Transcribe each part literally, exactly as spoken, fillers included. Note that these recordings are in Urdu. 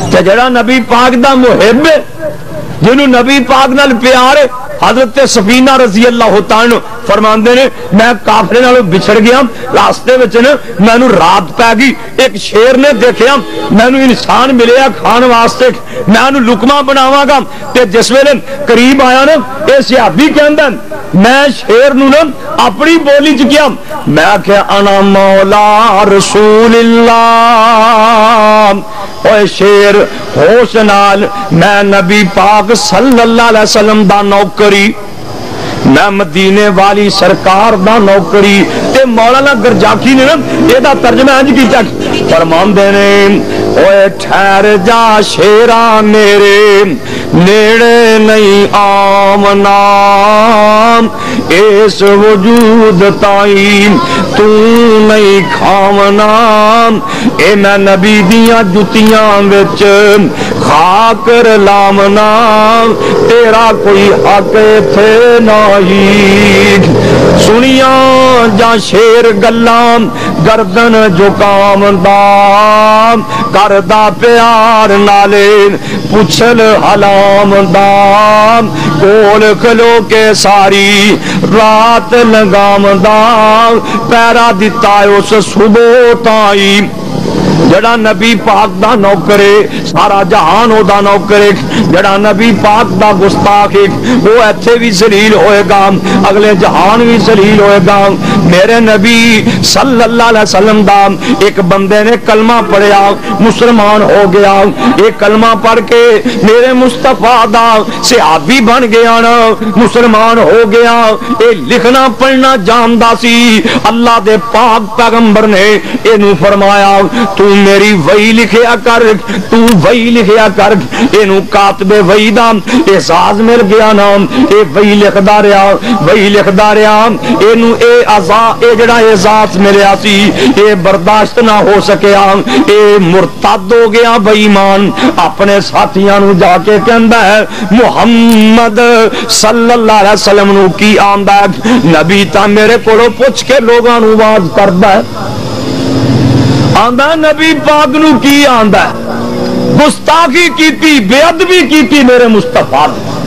تے جڑا نبی پاک دا محب ہے جنہوں نبی پاک نال پیار ہے حضرت سفینہ رضی اللہ تعالی فرماندے نے میں کافرے نال بچھڑ گیا راستے وچ نا مینوں رات پے گئی ایک شیر نے دیکھیا مینوں انسان ملیا کھان واسطے میں انہوں لقمہ بناواں گا تے جس ویلے قریب آیا نا اے صحابی کہندا میں شیر نوں نا اپنی بولی چ کیا میں کہ انا مولا رسول اللہ اوے شیر ہوش نال میں نبی پاک صلی اللہ علیہ وسلم دا نوکری میں مدینے والی سرکار دا نوکری تے مولانا گرجاکی نے نا یہ دا ترجمہ انج کیتا فرماندے نے اوے ٹھہر جا شیرا میرے نیڑے نہیں آمنا اس وجود تائی تو نہیں کھامنا اے میں نبی دیاں جتیاں وچ خاک لامنا تیرا کوئی حق تھے نہیں سنیاں جا شیر گلاں گردن جکام دا کردہ پیار نالے پچھل حلام دا کول کھلو کے ساری رات لگام دا پیرا دیتا ہے اس صبح تائی جڑا نبی پاک دا نوکرے سارا جہان ہو دا نوکرے جڑا نبی پاک دا گستاخ وہ ایتھے بھی ذلیل ہوئے گا اگلے جہان بھی ذلیل ہوئے گا میرے نبی صلی اللہ علیہ وسلم دا ایک بندے نے کلمہ پڑھیا مسلمان ہو گیا ایک کلمہ پڑھ کے میرے مصطفیٰ دا صحابی بن گیا نا مسلمان ہو گیا اے لکھنا پڑھنا جاندا سی اللہ دے پاک پیغمبر نے اینو فرمایا تو میری وحی لکھیا کر تو وحی لکھیا کر اینو کاتب وحی دا احساس مل گیا نا اے وحی لکھدا رہیا وحی لکھدا رہیا اینو اے عزا اے جڑا احساس ملیا سی اے برداشت نہ ہو سکیا اے مرتد ہو گیا بے ایمان اپنے ساتھیاں نو جا کے کہندا ہے محمد صلی اللہ علیہ وسلم نو کی آندا ہے نبی تا میرے کولوں پوچھ کے لوگاں نو واز کردا ہے آندہ نبی پاک نو کی آندہ ہے گستاخی کیتی بے ادبی کیتی میرے مصطفیٰ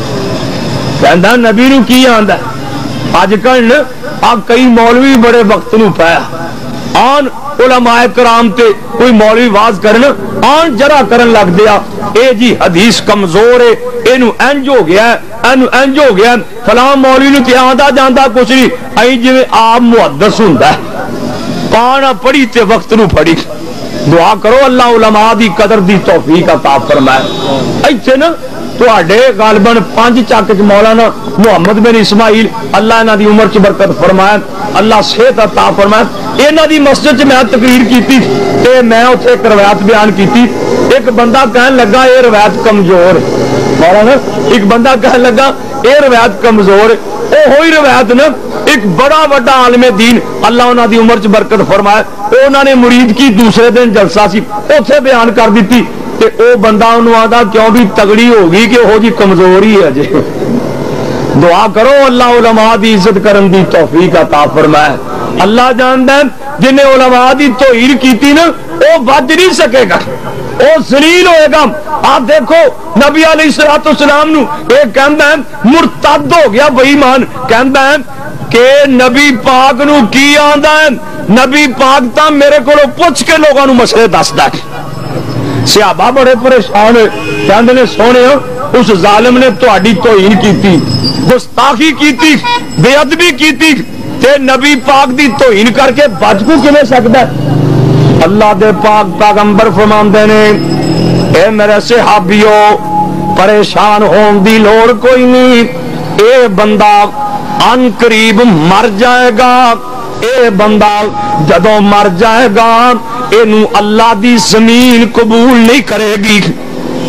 کہندہ نبی نو کی آندہ ہے آج کل آگ کئی مولوی بڑے وقت نو پایا آن علماء کرام تے کوئی مولوی واز کرنا آن جرا کرن لگ دیا اے جی حدیث کمزور ہے اینو انج ہو گیا ہے اینو انج ہو گیا ہے فلاں مولوی نو تے آندہ جاندہ کچھ نہیں این جی میں آپ محدث ہوندہ ہے پانا پڑی تے وقت نو پڑی دعا کرو اللہ علماء دی قدر دی توفیق عطا فرمائے ایتھے نا تو آڈے غالباً پانچ چاکچ مولانا محمد بن اسماعیل اللہ انہاں دی عمر چ برکت فرمائے اللہ صحت عطا فرمائے انہاں دی مسجد چ میں تقریر کیتی تے میں اتھے ایک روایت بیان کیتی ایک بندہ کہن لگا یہ روایت کمزور مولانا ایک بندہ کہن لگا یہ روایت کمزور او ہوئی روایت نا ایک بڑا بڑا عالم دین اللہ انہاں دی عمر چ برکت فرمائے انہاں نے مرید کی دوسرے دن جلسہ سی اوتھے بیان کر دیتی تے او بندہ انہوں آدھا کیوں بھی تگڑی ہوگی کہ ہو جی کمزوری ہے جی دعا کرو اللہ علماء دی عزت کرن دی توفیق عطا فرمائے اللہ جاندا ہے جنہیں علماء دی توہین کیتی نا او بچ نہیں سکے گا او ذلیل ہوئے گا آپ دیکھو نبی علیہ السلام نو ایک کہندا ہے مرتد ہو گیا بے ایمان کہندا ہے کہ نبی پاک نو کی آندا ہے نبی پاک تا میرے کولوں پوچھ کے لوگاں نو مسئلے دسدا ہے صحابہ بڑے پریشان کہندے نے سونے اس ظالم نے تہاڈی توہین کیتی گستاخی کیتی بے ادبی کیتی تے نبی پاک دی توہین کر کے بچ کو کیویں سکدا ہے اللہ دے پاک پیغمبر فرماندے نے اے میرے صحابیو پریشان ہون دی لوڑ کوئی نہیں اے بندہ ان قریب مر جائے گا اے بندہ جدوں مر جائے گا اینو اللہ دی زمین قبول نہیں کرے گی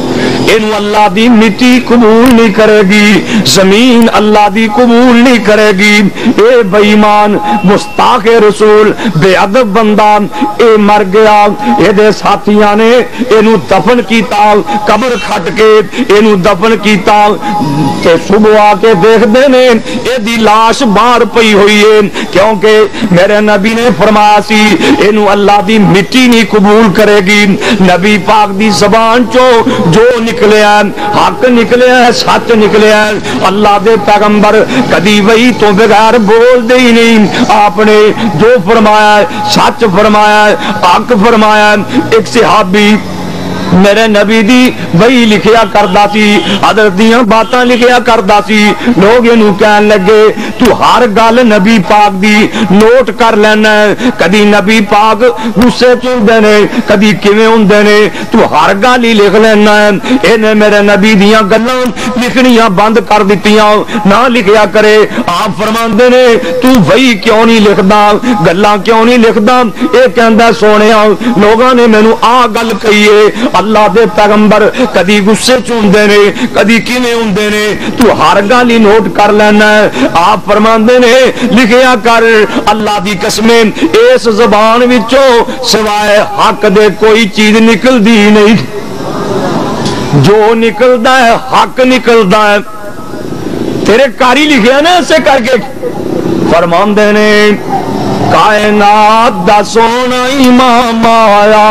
اینو اللہ دی مٹی قبول نہیں کرے گی، زمین اللہ دی قبول نہیں کرے گی۔ اے بے ایمان مستاق رسول بے ادب بندہ اے مر گیا، اے دے ساتھیاں نے اینو دفن کیتا، قبر کھٹ کے اینو دفن کیتا تے صبح آ کے دیکھ دے نے اے دی لاش باہر پئی ہوئی ہے، کیونکہ میرے نبی نے فرمایا سی اینو اللہ دی مٹی نہیں قبول کرے گی۔ نبی پاک دی زبان چو جو نکلے ہیں حق نکلے ہیں، سچ نکلے ہیں، اللہ دے پیغمبر کدی وہی تو بغیر بول دے ہی نہیں، آپ نے جو فرمایا ہے سچ فرمایا ہے، حق فرمایا ہے۔ ایک صحابی میرے نبی دی وہی لکھیا کردا سی، حضرت دیاں باتاں لکھیا کردا سی، لوگ انہوں کہن لگے تو ہر گل نبی پاک دی نوٹ کر لینا ہے، کدی نبی پاک غصے چلدے نے کدی کیویں ہوندے نے، تو ہر گل ہی لکھ لینا ہے۔ انہیں میرے نبی دیاں گلاں لکھنیاں بند کر دتیاں، نہ لکھیا کرے۔ آپ فرماندے نے تو وہی کیوں نہیں لکھدا، گلاں کیوں نہیں لکھدا؟ اے کہندا سونیا لوگاں نے مینوں آ گل کہی ہے، اللہ دے پیغمبر کدی غصے چوندے نے کدی کیویں ہوندے نے، تو ہر گل ہی نوٹ کر لینا ہے۔ آپ فرماندے نے لکھیا کر، اللہ دی قسمیں اس زبان وچوں سوائے حق دے کوئی چیز نکلدی نہیں، جو نکلدا ہے حق نکلدا ہے۔ تیرے کاری لکھیا نا ایسے کر کے، فرماندے نے کائنات دا سونا امام آیا،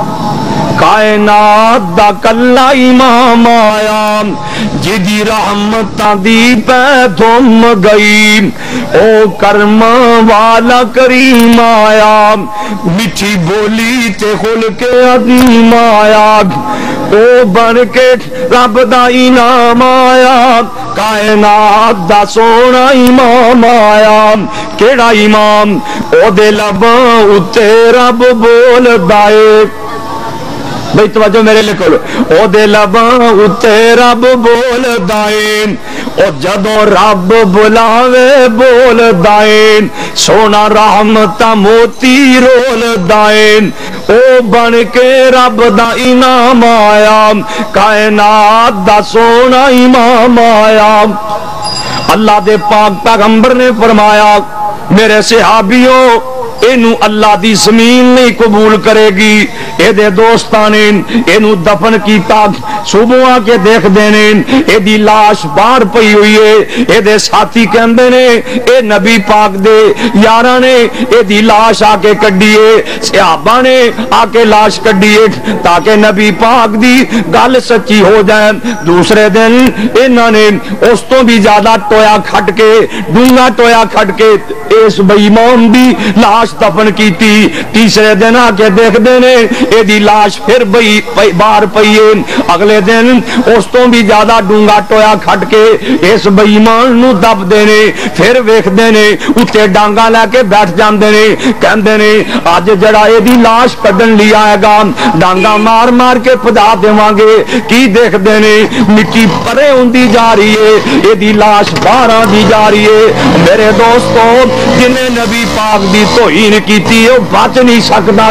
کائنات دا کلا امام آیا، جدی رحمتاں دی پہ دھم گئی، او کرم والا کریم آیا، میٹھی بولی تے خل کے عظیم آیا، او بن کے رب دا انعام آیا، کائنات دا سونا امام آیا۔ کیڑا امام؟ او دے لباں اتے رب بول دائے، بھئی توجہ میرے لئے کھولو، او دے لباں اتے رب بول دائیں، او جدوں رب بلاوے بول دائیں، سونا رحمتہ موتی رول دائیں، او بن کے رب دا انعام آیا، کائنات دا سونا امام آیا۔ اللہ دے پاک پیغمبر نے فرمایا میرے صحابیوں اینو اللہ دی زمین نہیں قبول کرے گی، اے دے دوستانے اینو دفن کیتا، صبح آ کے دیکھ دینے اے دی لاش باہر پئی ہوئی ہے، اے دے ساتھی کہندے نے اے نبی پاک دے یاراں نے اے دی لاش آ کے کڈیے، صحابہ نے آ کے لاش کڈیے تاکہ نبی پاک دی گل سچی ہو جائے۔ دوسرے دن انہاں نے اس تو بھی زیادہ ٹویا کھٹ کے ڈونگا ٹویا کھٹ کے اس بے ایمان دی لاش دفن کیتی۔ تیسرے دن آ کے دیکھ دینے اے دی لاش پھر بئی باہر پئیے، اگلے دن اس تو بھی زیادہ ڈونگا ٹویا کھٹ کے اس بے ایمان نو دب دینے، پھر ویکھ دینے اتے ڈانگا لے کے بیٹھ جاندے نے، کہندے نے اج جڑا اے دی لاش کڈن لیا آئے گا ڈانگا مار مار کے پجا دیواں گے، کی دیکھ دینے مٹی پرے ہوندی جا رہی ہے، اے دی لاش باہر آندی جا رہی ہے۔ میرے دوستو جنہیں نبی پاک دی توہین کیتی ہے وہ بچ نہیں سکتا۔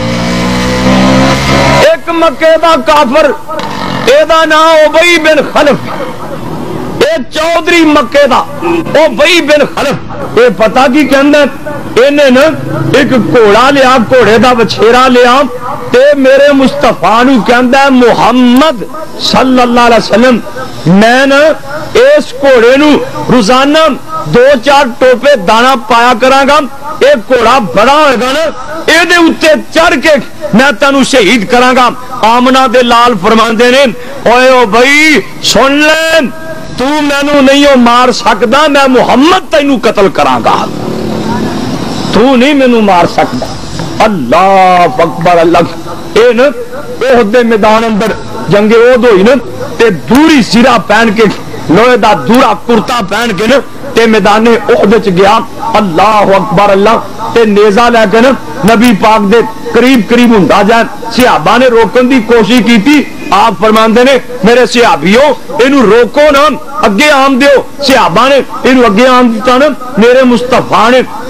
ایک مکے دا کافر اے دا نام ابی بن خلف، اے چودھری مکے دا ابی بن خلف، اے پتہ کی کہندے انہیں نا ایک گھوڑا لیا، گھوڑے دا وچھیرا لیا تے میرے مصطفیٰ نو کہندا ہے محمد صلی اللہ علیہ وسلم میں نا اس گھوڑے نو روزانہ دو چار ٹوپے دانا پایا کراں گا، ایک گھوڑا بڑا ہوئے گا نا اے دے اتے چڑھ کے میں تینوں شہید کراں گا۔ آمنہ دے لال فرماندے نے اوئے او بھائی سن لیں تو مینوں نہیں ہو مار سکدا، میں محمد تینوں قتل کراں گا، تو نہیں مینوں مار سکدا۔ اللہ اکبر اللہ۔ اے نا احد دے میدان اندر جنگ احد ہوئی نا تے دوری سرا پہن کے لوہے دا دورا کرتا پہن کے نا تے میدان احد وچ گیا، اللہ اکبر اللہ، تے نیزہ لے کے نا نبی پاک دے قریب قریب ہوندا جائے، صحابہ نے روکن دی کوشش کی تھی۔ آپ فرماندے نے میرے صحابیوں اینو روکو نا، اگے آم دیو۔ صحابہ نے اینو اگے آم دیتا نا، میرے مصطفیٰ نے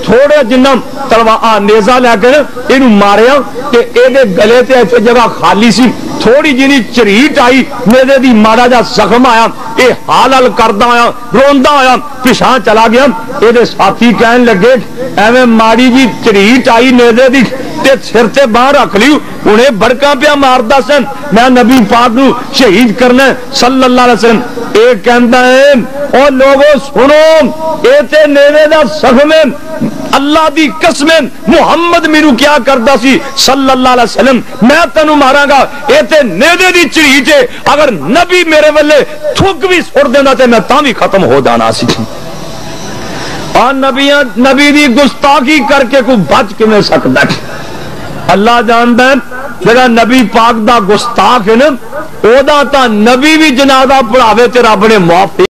تھوڑے جنہ تلوار نیزا لے کے یہ ماریا تے اے دے گلے تے ایسے جگہ خالی سی تھوڑی جنی چریٹ آئی نیزے دی مارا جا زخم آیا اے حال حال کردہ آیا روندہ آیا پچھان چلا گیا اے دے ساتھی کہن لگے ایویں ماری جی چریٹ آئی نیزے دی تے سر تے باہر رکھ لیو انہیں بڑکاں پہ ماردہ سن میں نبی پاک نو شہید کرنا صلی اللہ علیہ وسلم اے کہندہ ہے اور لوگوں سنو اے تے نیزے دا زخم اللہ دی قسم محمد میرو کیا کردا سی صلی اللہ علیہ وسلم میں تینوں ماراں گا اے تے نیزے دی چریٹ ہے اگر نبی میرے ولے تھک بھی سڑ دینا تے میں تاں بھی ختم ہو جانا سی اور نبیاں نبی دی گستاخی کر کے کوئی بچ کیویں سکدا اللہ جاندا ہے جڑا نبی پاک دا گستاخ ہے نا او دا تا نبی بھی جنازہ پڑھاوے تے رب نے معاف